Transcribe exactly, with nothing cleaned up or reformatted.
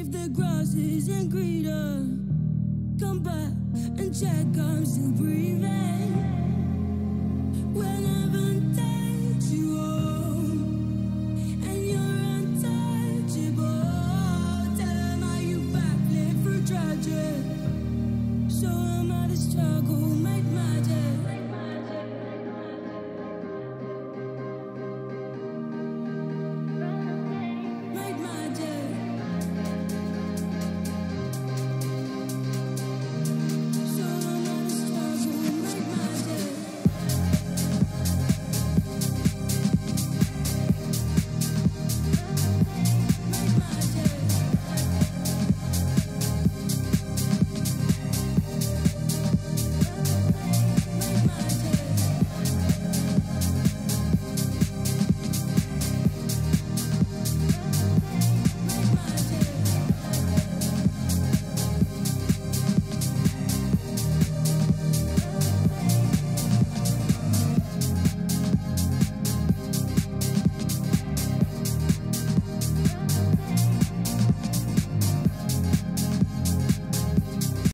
if the grass isn't greener, come back and check I'm still breathing. When heaven takes you over.